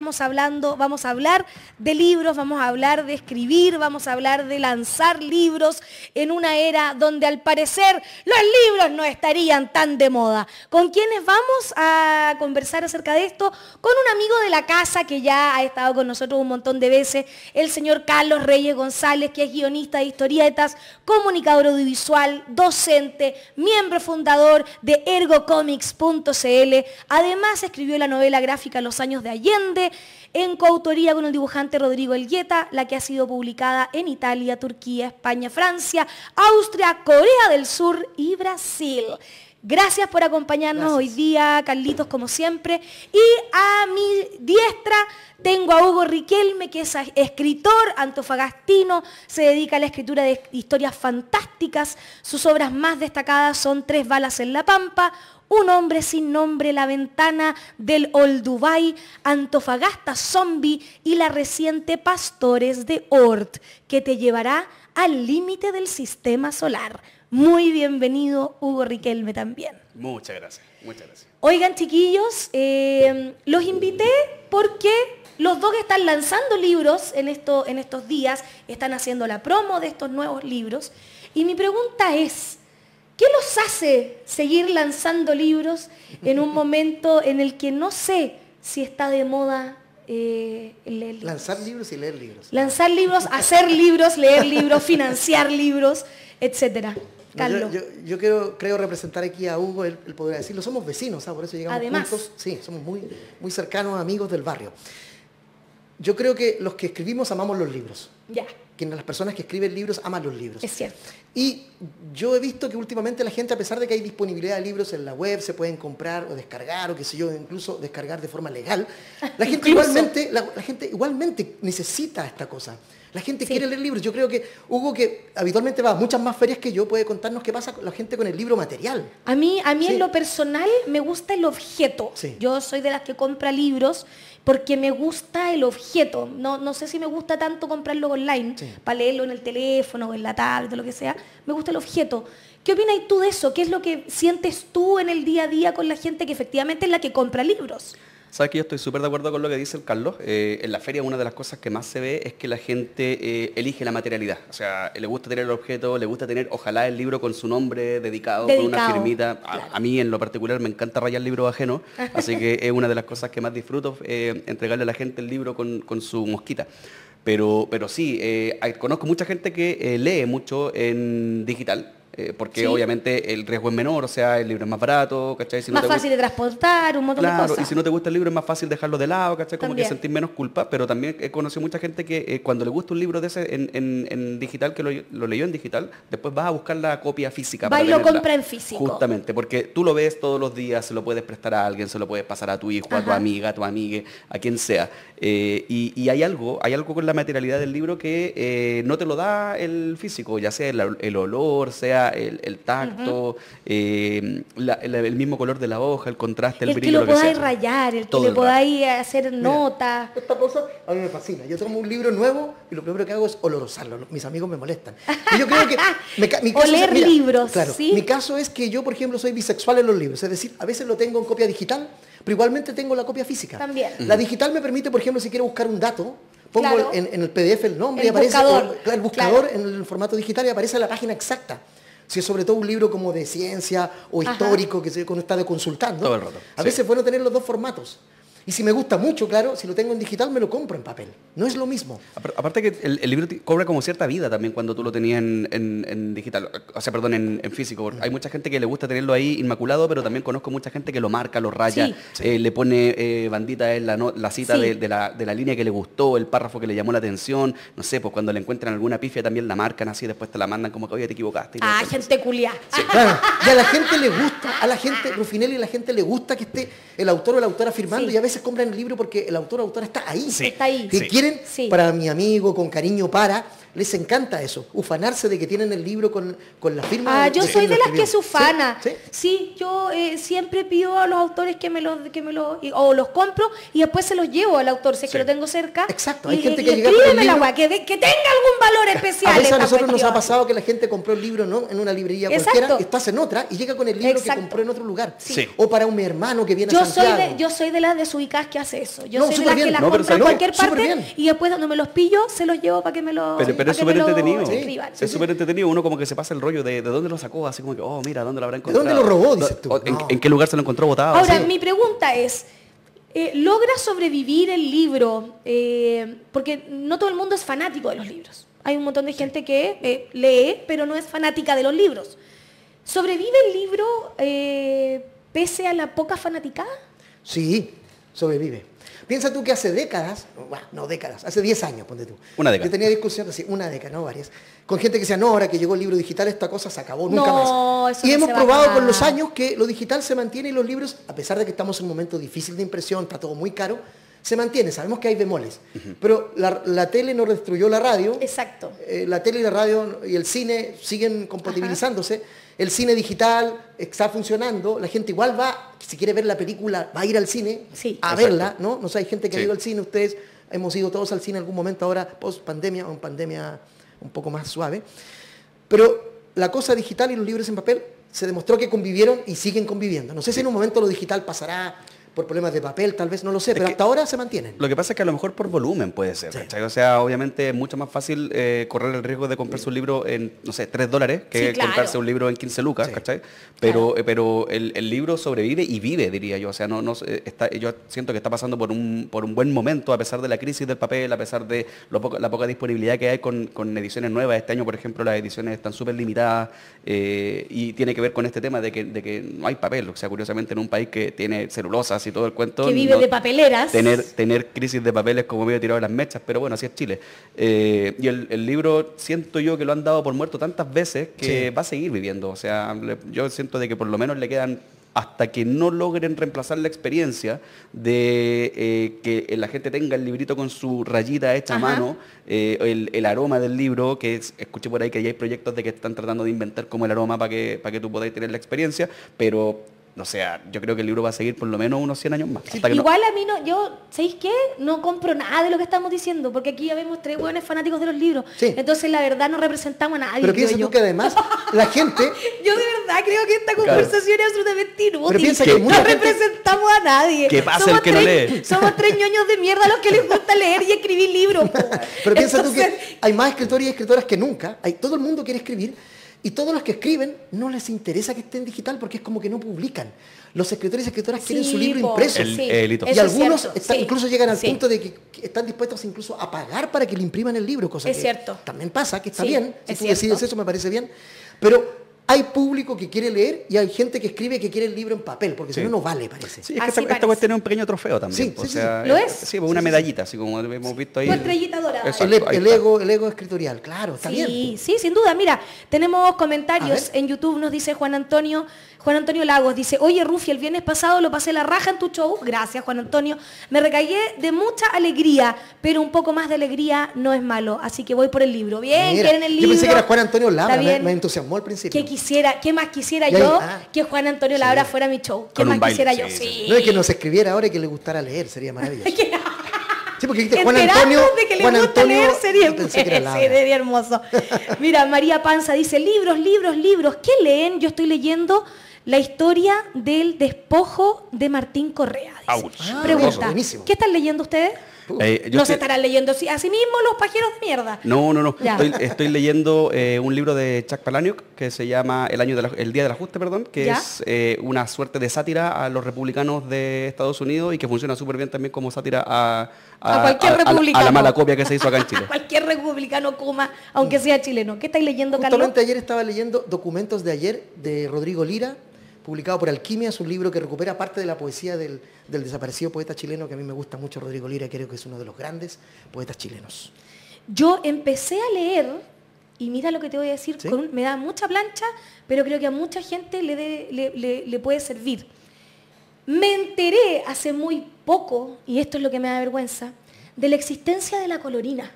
vamos a hablar de libros, vamos a hablar de escribir, vamos a hablar de lanzar libros en una era donde al parecer los libros no estarían tan de moda. ¿Con quiénes vamos a conversar acerca de esto? Con un amigo de la casa que ya ha estado con nosotros un montón de veces, el señor Carlos Reyes González, que es guionista de historietas, comunicador audiovisual, docente, miembro fundador de ergocomics.cl. Además escribió la novela gráfica Los años de Allende, en coautoría con el dibujante Rodrigo Elgueta, la que ha sido publicada en Italia, Turquía, España, Francia, Austria, Corea del Sur y Brasil. Gracias por acompañarnos hoy día, Carlitos, como siempre. Y a mi diestra tengo a Hugo Riquelme, que es escritor antofagastino, se dedica a la escritura de historias fantásticas. Sus obras más destacadas son Tres balas en la pampa, Un hombre sin nombre, La ventana del Olduvai, Antofagasta Zombie y la reciente Pastores de Oort, que te llevará al límite del sistema solar. Muy bienvenido, Hugo Riquelme, también. Muchas gracias, muchas gracias. Oigan, chiquillos, los invité porque los dos están lanzando libros en estos días, están haciendo la promo de estos nuevos libros, y mi pregunta es, ¿qué los hace seguir lanzando libros en un momento en el que no sé si está de moda leer libros? Lanzar libros y leer libros. Lanzar libros, hacer libros, leer libros, financiar libros, etcétera. Carlos. Yo creo representar aquí a Hugo, él podrá decirlo, somos vecinos, ¿sabes? Por eso llegamos Además, juntos. Sí, somos muy cercanos, amigos del barrio. Yo creo que los que escribimos amamos los libros. Ya. Que las personas que escriben libros aman los libros. Es cierto. Y yo he visto que últimamente la gente, a pesar de que hay disponibilidad de libros en la web, se pueden comprar o descargar, o qué sé yo, incluso descargar de forma legal, la gente igualmente necesita esta cosa. La gente quiere leer libros. Yo creo que Hugo, que habitualmente va a muchas más ferias que yo, puede contarnos qué pasa con la gente con el libro material. A mí en lo personal me gusta el objeto. Sí. Yo soy de las que compra libros porque me gusta el objeto. No sé si me gusta tanto comprarlo online, para leerlo en el teléfono o en la tablet o lo que sea. Me gusta el objeto. ¿Qué opinas tú de eso? ¿Qué es lo que sientes tú en el día a día con la gente que efectivamente es la que compra libros? Sabes que yo estoy súper de acuerdo con lo que dice el Carlos. En la feria una de las cosas que más se ve es que la gente elige la materialidad. O sea, le gusta tener el objeto, le gusta tener, ojalá, el libro con su nombre dedicado. Con una firmita. Claro. A mí en lo particular me encanta rayar libros ajenos, así que es una de las cosas que más disfruto, entregarle a la gente el libro con su mosquita. Pero sí, conozco mucha gente que lee mucho en digital. Porque obviamente el riesgo es menor, o sea, el libro es más barato, ¿cachai? Si más fácil de transportar, un montón de cosas. Y si no te gusta el libro es más fácil dejarlo de lado, ¿cachai? Como También. que sentir menos culpa, pero también he conocido mucha gente que cuando le gusta un libro de ese en digital, que lo leyó en digital, después vas a buscar la copia física. Va y lo compra en físico. Justamente, porque tú lo ves todos los días, se lo puedes prestar a alguien, se lo puedes pasar a tu hijo, a tu amiga, a tu amigue, a quien sea. Y hay algo con la materialidad del libro que no te lo da el físico, ya sea el olor, sea el tacto, el mismo color de la hoja, el contraste, el brillo, que lo podáis rayar, el que le podáis hacer notas. Esta cosa a mí me fascina. Yo tomo un libro nuevo y lo primero que hago es olorosarlo. Mis amigos me molestan. Y yo creo que mi caso oler libros. Claro, ¿sí? Mi caso es que yo, por ejemplo, soy bisexual en los libros. Es decir, a veces lo tengo en copia digital, pero igualmente tengo la copia física. También. La digital me permite, por ejemplo, si quiero buscar un dato, pongo en el PDF el nombre, el aparece el buscador claro. en el formato digital y aparece la página exacta. Si es sobre todo un libro como de ciencia o histórico que uno está consultando, todo el rato. A veces es bueno tener los dos formatos. Y si me gusta mucho, claro, si lo tengo en digital, me lo compro en papel. No es lo mismo. Aparte que el libro cobra como cierta vida también cuando tú lo tenías en digital, o sea, perdón, en físico. Hay mucha gente que le gusta tenerlo ahí inmaculado, pero también conozco mucha gente que lo marca, lo raya, le pone bandita en la cita de la línea que le gustó, el párrafo que le llamó la atención. No sé, pues cuando le encuentran alguna pifia también la marcan así, después te la mandan como que, oye, te equivocaste. Gente culiá. Sí, claro. Y a la gente le gusta, Rufinelli, a la gente le gusta que esté el autor o la autora firmando y a veces compran el libro porque el autor o autora está ahí. Sí. Está ahí. Que quieren, para mi amigo, con cariño les encanta eso, ufanarse de que tienen el libro con la firma. Yo soy de las que se ufana. ¿Sí? Sí, yo siempre pido a los autores o los compro y después se los llevo al autor, si es que lo tengo cerca. Exacto, hay gente que llega con el libro, que tenga algún valor especial. A veces a nosotros nos ha pasado que la gente compró el libro no en una librería cualquiera, estás en otra y llega con el libro que compró en otro lugar. Sí. O para un hermano que viene a Santiago. Yo soy de las desubicada dedicada que hace eso. Yo No, soy de súper las bien. que las No, pero compro en no, cualquier súper parte bien. y después cuando me los pillo se los llevo para que me los Pero es súper entretenido. escriban. Es súper entretenido. Uno como que se pasa el rollo de dónde lo sacó, así como que, oh, mira, ¿dónde lo habrá encontrado? dónde lo robó, dices tú? ¿En, No. en qué lugar se lo encontró botado? Ahora, Sí. mi pregunta es, ¿logra sobrevivir el libro? Porque no todo el mundo es fanático de los libros. Hay un montón de gente que lee, pero no es fanática de los libros. ¿Sobrevive el libro pese a la poca fanaticada? Sí, sobrevive. Piensa tú que hace décadas, bueno, no décadas, hace 10 años, ponte tú. Una década. Que tenía discusiones, sí, una década, no varias, con gente que decía, no, ahora que llegó el libro digital, esta cosa se acabó, nunca No, más. eso Y no hemos se va a probado acabar. con los años que lo digital se mantiene y los libros, a pesar de que estamos en un momento difícil de impresión, está todo muy caro, se mantiene. Sabemos que hay bemoles, pero la tele no destruyó la radio. Exacto. La tele y la radio y el cine siguen compatibilizándose. El cine digital está funcionando. La gente igual va, si quiere ver la película, va a ir al cine Sí. a Exacto. verla, ¿no? No sé, hay gente que ha Sí. ido al cine, ustedes hemos ido todos al cine en algún momento ahora, post pandemia o en pandemia un poco más suave. Pero la cosa digital y los libros en papel se demostró que convivieron y siguen conviviendo. No sé si en un momento lo digital pasará por problemas de papel, tal vez, no lo sé, pero que hasta ahora se mantienen. Lo que pasa es que a lo mejor por volumen puede ser, Sí. ¿cachai? O sea, obviamente es mucho más fácil correr el riesgo de comprarse un libro en, no sé, $3 que Sí, claro. comprarse un libro en 15 lucas, Sí. ¿cachai? Pero el libro sobrevive y vive, diría yo. O sea, yo siento que está pasando por un buen momento, a pesar de la crisis del papel, a pesar de la poca disponibilidad que hay con ediciones nuevas. Este año, por ejemplo, las ediciones están súper limitadas y tiene que ver con este tema de que no hay papel. O sea, curiosamente en un país que tiene celulosas y todo el cuento, Que vive no- de papeleras. tener crisis de papeles como medio tirado de las mechas, pero bueno, así es Chile. Y el libro siento yo que lo han dado por muerto tantas veces que Sí. va a seguir viviendo. O sea, yo siento de que por lo menos le quedan, hasta que no logren reemplazar la experiencia de que la gente tenga el librito con su rayita hecha a Ajá. mano, el aroma del libro, que escuché por ahí que ya hay proyectos de que están tratando de inventar como el aroma para que tú podáis tener la experiencia, pero... O sea, yo creo que el libro va a seguir por lo menos unos 100 años más. hasta que no- Igual a mí no, yo, ¿sabéis qué? No compro nada de lo que estamos diciendo, porque aquí ya vemos 3 hueones fanáticos de los libros. Sí. Entonces, la verdad, no representamos a nadie. Pero creo piensa yo. tú que además la gente... Yo de verdad creo que esta conversación es absolutamente inútil. Pero piensa que no mucha gente- representamos a nadie. Que pase Somos el que no tres- lee. Somos 3 ñoños de mierda a los que les gusta leer y escribir libros. po. Pero piensa tú Entonces, que hay más escritores y escritoras que nunca. Todo el mundo quiere escribir y todos los que escriben no les interesa que esté en digital porque es como que no publican. Los escritores y escritoras quieren su libro po, impreso. El hito. Y eso es algunos cierto, sí, incluso llegan al sí. punto de que están dispuestos incluso a pagar para que le impriman el libro, cosa Es que cierto. también pasa, que está Sí, bien. Si es tú cierto. decides eso, me parece bien. Pero hay público que quiere leer y hay gente que escribe que quiere el libro en papel, porque si Sí. no, no vale, parece. Sí, es que Así esta parece. cuestión es un pequeño trofeo también. Sí, o sí, sí, sea, sí. ¿Lo es? Sí, pues una medallita, así como hemos visto ahí. Tu estrellita dorada. Exacto, ahí El está. ego escritorial, claro, está bien. Sí, sí, sin duda. Mira, tenemos A comentarios ver. en YouTube, nos dice Juan Antonio Lagos, dice, oye Rufi, el viernes pasado lo pasé la raja en tu show, gracias Juan Antonio, me recagué de mucha alegría, pero un poco más de alegría no es malo, así que voy por el libro. Bien, Mira, quieren el libro. yo pensé que era Juan Antonio Labra, Está bien. me entusiasmó al principio. ¿Qué más quisiera Y ahí- yo ah. que Juan Antonio Labra fuera mi show? ¿Qué Con más un baile, quisiera yo? sí, Sí. No es que nos escribiera ahora y que le gustara leer, sería maravilloso. Sí, porque dijiste Juan Enterarnos Antonio, de que le Juan gusta Antonio, leer sería, yo pensé que era Labra. sería hermoso. Mira, María Panza dice, libros. ¿Qué leen? Yo estoy leyendo la historia del despojo de Martín Correa. Dice. Auch. Ah, Pregunta, buenísimo. ¿qué están leyendo ustedes? Yo No se estoy- estarán leyendo así, así mismo los pajeros de mierda. No. Ya. Estoy leyendo un libro de Chuck Palahniuk que se llama El Día del Ajuste, que ¿Ya? es una suerte de sátira a los republicanos de Estados Unidos y que funciona súper bien también como sátira a cualquier a republicano. la mala copia que se hizo acá en Chile. Cualquier republicano kuma, aunque sea chileno. ¿Qué estáis leyendo, Carlos? Justamente ayer estaba leyendo Documentos de ayer de Rodrigo Lira, publicado por Alquimia. Es un libro que recupera parte de la poesía del desaparecido poeta chileno, que a mí me gusta mucho Rodrigo Lira, creo que es uno de los grandes poetas chilenos. Yo empecé a leer, y mira lo que te voy a decir, ¿Sí? me da mucha plancha, pero creo que a mucha gente le puede servir. Me enteré hace muy poco, y esto es lo que me da vergüenza, de la existencia de la colorina.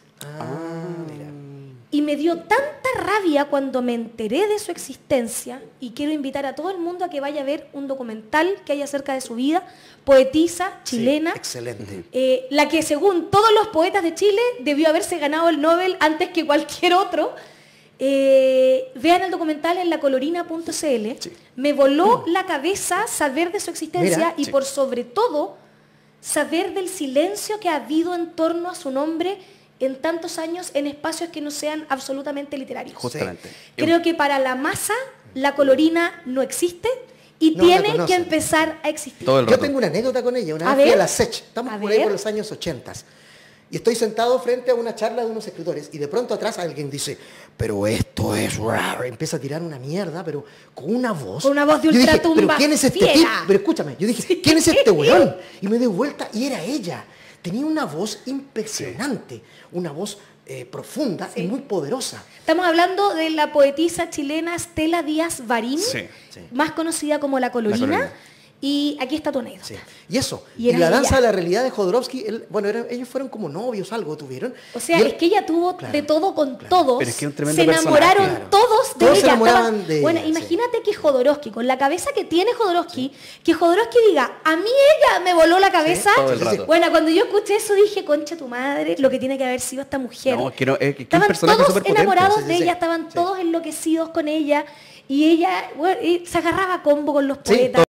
Mira. Y me dio tanta rabia cuando me enteré de su existencia, y quiero invitar a todo el mundo a que vaya a ver un documental que hay acerca de su vida, poetisa chilena, Sí, excelente. la que según todos los poetas de Chile debió haberse ganado el Nobel antes que cualquier otro. Vean el documental en lacolorina.cl. Sí. Me voló la cabeza saber de su existencia Mira, y sí. por sobre todo saber del silencio que ha habido en torno a su nombre en tantos años en espacios que no sean absolutamente literarios. Justamente. Creo que para la masa la colorina no existe y No tiene la que conocen. empezar a existir. Todo el Yo rato. tengo una anécdota con ella. Una A vez fui a ver. la SECH. Estamos A por ahí ver. por los años 80. Y estoy sentado frente a una charla de unos escritores y de pronto atrás alguien dice, pero esto es raro. Empieza a tirar una mierda, pero con una voz. Con una voz de Yo dije, ultratumba pero ¿quién es este fiera? tipo? Pero escúchame, yo dije, ¿quién es este weón? Y me doy vuelta y era ella. Tenía una voz impresionante, una voz profunda y muy poderosa. Estamos hablando de la poetisa chilena Stella Díaz Barín, Sí. más conocida como La Colorina. Colorina. Y aquí está tu anécdota. Sí. Y eso, Y y, era la ella. danza de la realidad de Jodorowsky, ellos fueron como novios, algo tuvieron. O sea, Y él- es que ella tuvo Claro, de todo con todos. Pero es que es un tremendo se enamoraron personaje. todos de Todos se ella. enamoraban de bueno, ella, sí. imagínate que Jodorowsky, con la cabeza que tiene Jodorowsky, que Jodorowsky diga, a mí ella me voló la cabeza. todo el rato. Bueno, cuando yo escuché eso dije, concha tu madre, lo que tiene que haber sido esta mujer. No, es que no, es que un Estaban personaje todos súper potente. enamorados Sí, sí, de sí. ella, estaban Sí. todos enloquecidos con ella. Y ella bueno, y se agarraba a combo con los Sí, poetas.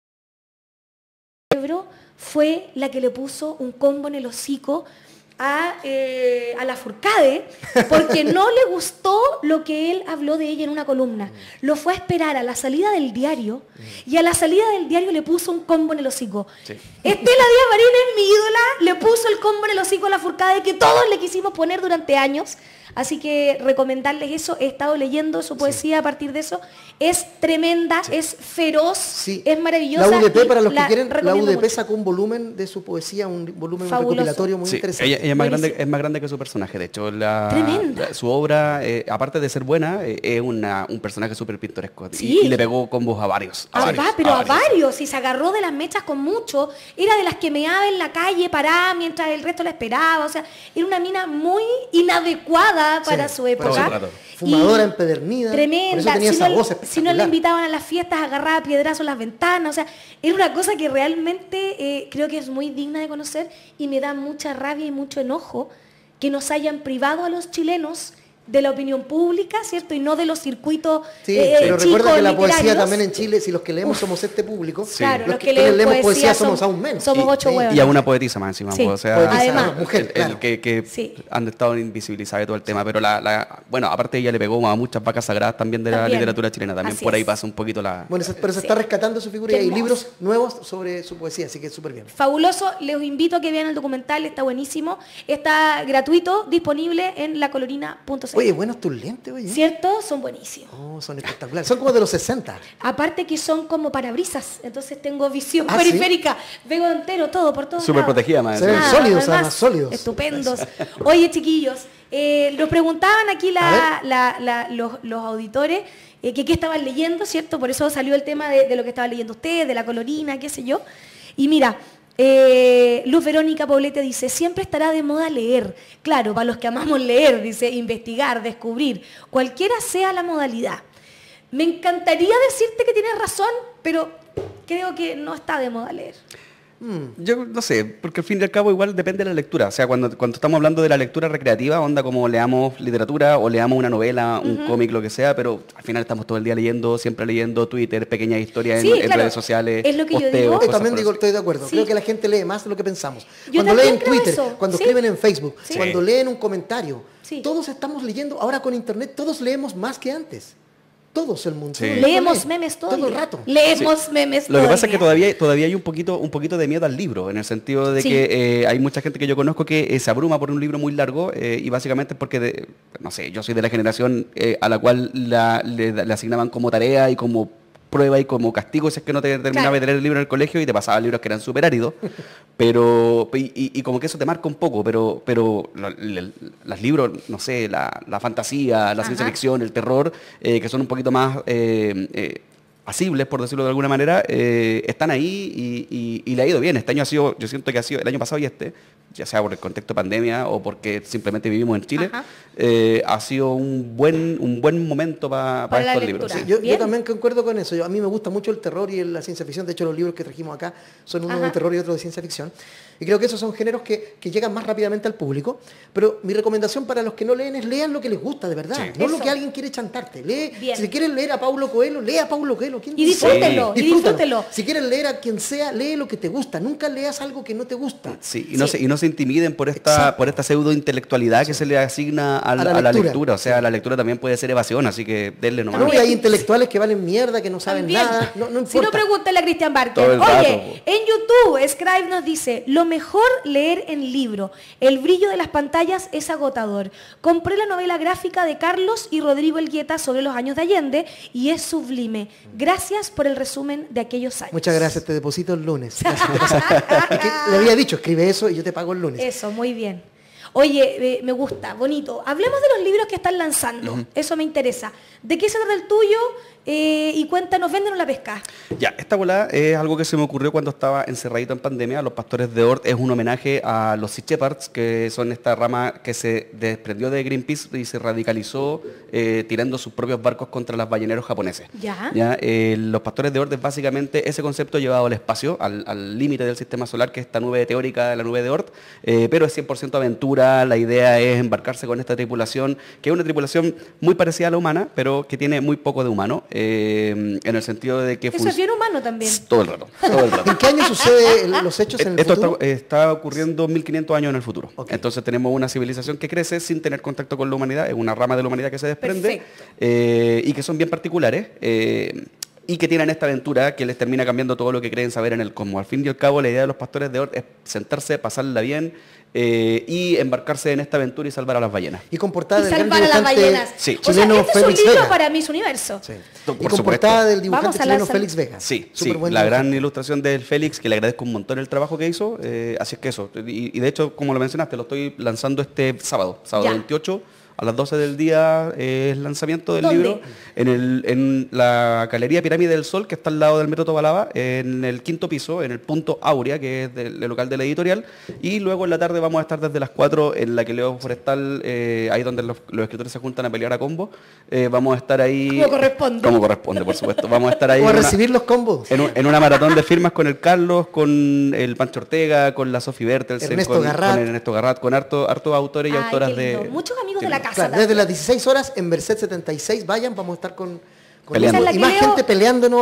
Fue la que le puso un combo en el hocico a Lafourcade porque no le gustó lo que él habló de ella en una columna. Lo fue a esperar a la salida del diario y a la salida del diario le puso un combo en el hocico. Sí. Estela Díaz Barín es mi ídola, le puso el combo en el hocico a Lafourcade que todos le quisimos poner durante años. Así que recomendarles eso, he estado leyendo su poesía a partir de eso. Es tremenda, es feroz, Sí. es maravillosa. La UDP, y para los que la quieren, la recomiendo UDP mucho. sacó un volumen de su poesía, un volumen un Fabuloso. recopilatorio muy Sí, interesante. ella es más grande que su personaje. De hecho, Tremenda. su obra, aparte de ser buena, es un personaje súper pintoresco. Sí. Y le pegó combos a varios. Pero a varios, y se agarró de las mechas con mucho. Era de las que meaba en la calle, parada mientras el resto la esperaba. O sea, era una mina muy inadecuada para Sí, su para época. su rato. Fumadora Y empedernida. Tremenda. Por eso tenía si, esa no, voz si no espectacular. le invitaban a las fiestas, agarraba piedrazos en las ventanas. O sea, era una cosa que realmente creo que es muy digna de conocer y me da mucha rabia y mucho enojo que nos hayan privado a los chilenos de la opinión pública, ¿cierto? Y no de los circuitos Sí, pero recuerda chicos que la poesía literarios. también en Chile, si los que leemos somos este público, Claro, los los que quienes leen leemos poesía son- somos aún menos. somos Sí, 8 sí. huevos. Y a una poetisa más encima. Sí. pues, o sea, Poetisa, Además. mujer, el claro. que Sí. han estado invisibilizados de todo el tema. Pero bueno, aparte ella le pegó a muchas vacas sagradas también de la También. literatura chilena. También Así por ahí es. pasa un poquito la... Bueno, pero se Sí. está rescatando su figura y Qué hay hermoso. libros nuevos sobre su poesía, así que súper bien. Fabuloso, les invito a que vean el documental, está buenísimo, está gratuito, disponible en lacolorina.cl. Oye, buenos tus lentes, oye. ¿Cierto? Son buenísimos. Oh, son espectaculares. Son como de los 60. Aparte que son como parabrisas, entonces tengo visión ¿Ah, periférica, veo entero todo por todos Súper lados. protegida más. Se ven encima. sólidos, además, sólidos. Estupendos. Oye, chiquillos, nos preguntaban aquí los auditores que qué estaban leyendo, ¿cierto? Por eso salió el tema de lo que estaban leyendo ustedes, de la colorina, qué sé yo. Y mira, Luz Verónica Poblete dice, siempre estará de moda leer. Claro, para los que amamos leer, dice, investigar, descubrir, cualquiera sea la modalidad. Me encantaría decirte que tienes razón, pero creo que no está de moda leer. Yo no sé, porque al fin y al cabo igual depende de la lectura. O sea, cuando estamos hablando de la lectura recreativa, onda como leamos literatura o leamos una novela, un cómic, lo que sea, pero al final estamos todo el día leyendo, siempre leyendo Twitter, pequeñas historias Sí, en claro. redes sociales, Es lo que yo posteos, digo. Yo cosas también por digo, así. estoy de acuerdo. Sí. Creo que la gente lee más de lo que pensamos. Yo Cuando también leen creo Twitter, eso. cuando Sí. escriben en Facebook, Sí. cuando leen un comentario, Sí. todos estamos leyendo. Ahora con Internet todos leemos más que antes. Todos el mundo. Sí. Todo el mundo Leemos lee. memes todo el rato. Leemos memes Lo que todo pasa el es que día. todavía hay un poquito de miedo al libro, en el sentido de Sí. que hay mucha gente que yo conozco que se abruma por un libro muy largo y básicamente es porque, no sé, yo soy de la generación a la cual le asignaban como tarea y como prueba y como castigo si es que no te terminaba Claro. de leer el libro en el colegio y te pasaban libros que eran súper áridos, pero y como que eso te marca un poco, pero los libros, no sé, la fantasía, la ciencia Ajá. ficción, el terror, que son un poquito más asibles, por decirlo de alguna manera, están ahí y le ha ido bien. Este año ha sido, yo siento que ha sido, el año pasado y este, ya sea por el contexto de pandemia o porque simplemente vivimos en Chile, Ajá. ha sido un buen momento para estos libros. Sí, yo también concuerdo con eso. A mí me gusta mucho el terror y la ciencia ficción. De hecho, los libros que trajimos acá son uno de terror y otro de ciencia ficción. Y creo que esos son géneros que llegan más rápidamente al público. Pero mi recomendación para los que no leen es lean lo que les gusta, de verdad. Sí. No lo que alguien quiere chantarte. Si quieren leer a Paulo Coelho, lea a Paulo Coelho. Y disfrútelo, disfrútelo. Si quieren leer a quien sea, lee lo que te gusta. Nunca leas algo que no te gusta. Sí, y no se intimiden por esta pseudo intelectualidad que se le asigna a la lectura. O sea, la lectura también puede ser evasión, así que denle nomás. No, y hay intelectuales que valen mierda, que no saben nada. No importa. Si no, pregúntale a Christian Barker. Oye, en YouTube, Scribe nos dice, lo mejor leer en libro. El brillo de las pantallas es agotador. Compré la novela gráfica de Carlos y Rodrigo Elgueta sobre los años de Allende y es sublime. Gracias por el resumen de aquellos años. Muchas gracias, te deposito el lunes. Le había dicho, escribe eso y yo te pago el lunes. Eso, muy bien. Oye, me gusta, bonito. Hablemos de los libros que están lanzando. Eso me interesa. ¿De qué se trata el tuyo? Y cuéntanos, véndenos la pesca. Ya, esta volada es algo que se me ocurrió cuando estaba encerradito en pandemia. Los Pastores de Oort es un homenaje a los Sea Shepherds, que son esta rama que se desprendió de Greenpeace y se radicalizó tirando sus propios barcos contra los balleneros japoneses. Los Pastores de Oort es básicamente ese concepto llevado al espacio, al límite del sistema solar, que es esta nube teórica de la nube de Oort, pero es 100% aventura. La idea es embarcarse con esta tripulación, que es una tripulación muy parecida a la humana, pero que tiene muy poco de humano. En el sentido de que... Eso es bien humano también. Todo el rato. ¿En qué año suceden los hechos en el futuro? Esto está ocurriendo 1500 años en el futuro. Okay. Entonces tenemos una civilización que crece sin tener contacto con la humanidad, es una rama de la humanidad que se desprende y que son bien particulares. Y que tienen esta aventura que les termina cambiando todo lo que creen saber en el cosmos. Al fin y al cabo, la idea de los Pastores de Oort es sentarse, pasarla bien y embarcarse en esta aventura y salvar a las ballenas. Y con portada del gran dibujante chileno Félix Vega. Para Miss Universo. Sí. Y con portada del dibujante chileno Félix Vega. Sí, la gran ilustración del Félix, que le agradezco un montón el trabajo que hizo. Así es que eso. Y de hecho, como lo mencionaste, lo estoy lanzando este sábado 28. A las 12 del día es el lanzamiento del libro en la Galería Pirámide del Sol, que está al lado del Metro Tobalaba, en el 5º piso, en el punto Aurea, que es el local de la editorial. Y luego en la tarde vamos a estar desde las 4 en la Queleo Forestal, ahí donde los escritores se juntan a pelear a combo. Vamos a estar ahí... Como corresponde, por supuesto. Vamos a estar ahí... O a recibir los combos. En una maratón de firmas con el Carlos, con el Pancho Ortega, con la Sofi Bertelsen, con Ernesto Garrat, con hartos autores y autoras de... Muchos amigos de la casa. Claro, desde las 16 horas en Merced 76, vayan, vamos a estar con y más gente peleándonos.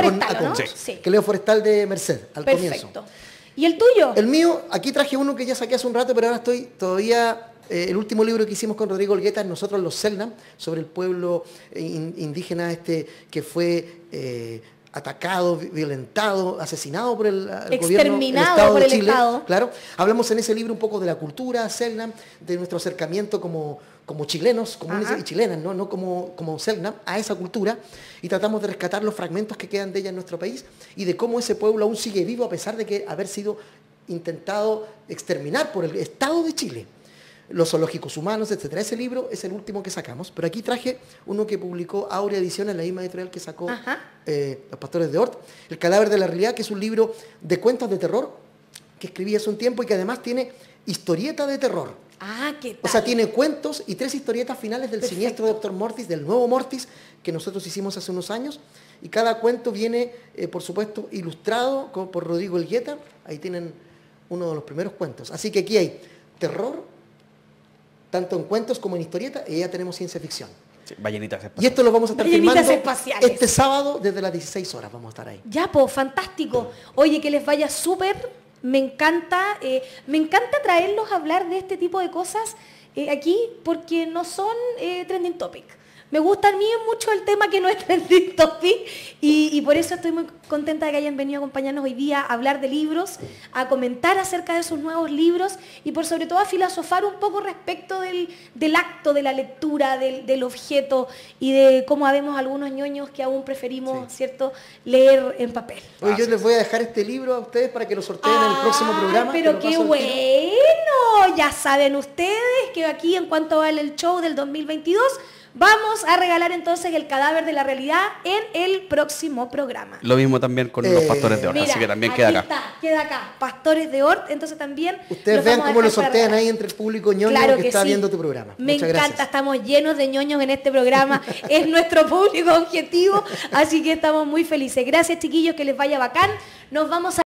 Queleo Forestal de Merced, al comienzo. ¿Y el tuyo? El mío, aquí traje uno que ya saqué hace un rato, pero ahora estoy todavía... el último libro que hicimos con Rodrigo Elgueta, Nosotros los Selknam, sobre el pueblo indígena que fue... atacado, violentado, asesinado por el gobierno, el Estado de Chile. Claro. Hablamos en ese libro un poco de la cultura Selknam, de nuestro acercamiento como chilenos, comunes y chilenas, no como Selknam, a esa cultura, y tratamos de rescatar los fragmentos que quedan de ella en nuestro país y de cómo ese pueblo aún sigue vivo a pesar de haber sido intentado exterminar por el Estado de Chile. Los zoológicos humanos, etcétera. Ese libro es el último que sacamos, pero aquí traje uno que publicó Aurea Ediciones, la misma editorial que sacó Los Pastores de Oort, El Cadáver de la Realidad, que es un libro de cuentos de terror que escribí hace un tiempo y que además tiene historieta de terror. ¿Qué tal? O sea, tiene cuentos y 3 historietas finales del siniestro Dr. Mortis, del nuevo Mortis, que nosotros hicimos hace unos años, y cada cuento viene, por supuesto, ilustrado por Rodrigo Elgueta. Ahí tienen uno de los primeros cuentos. Así que aquí hay terror, tanto en cuentos como en historieta, y ya tenemos ciencia ficción. Sí, ballenitas espaciales. Y esto lo vamos a estar filmando este sábado desde las 16 horas. Vamos a estar ahí. Ya, pues, fantástico. Oye, que les vaya súper. Me encanta traerlos a hablar de este tipo de cosas aquí, porque no son trending topic. Me gusta a mí mucho el tema que no es trending topic y por eso estoy muy contenta de que hayan venido a acompañarnos hoy día a hablar de libros, a comentar acerca de sus nuevos libros y por sobre todo a filosofar un poco respecto del acto de la lectura, del objeto y de cómo habemos algunos ñoños que aún preferimos, ¿cierto?, leer en papel. Hoy yo les voy a dejar este libro a ustedes para que lo sorteen en el próximo programa. Pero qué bueno, ya saben ustedes que aquí en cuanto va el show del 2022, Vamos a regalar entonces el cadáver de la realidad en el próximo programa. Lo mismo también con los pastores de Hort, Mira, así que también queda acá. Queda acá, pastores de Hort, entonces también... Ustedes vean cómo lo sortean ahí entre el público ñoño claro que está sí. viendo tu programa. Me Muchas encanta, gracias. estamos llenos de ñoños en este programa, es nuestro público objetivo, así que estamos muy felices. Gracias chiquillos, que les vaya bacán. Nos vamos a...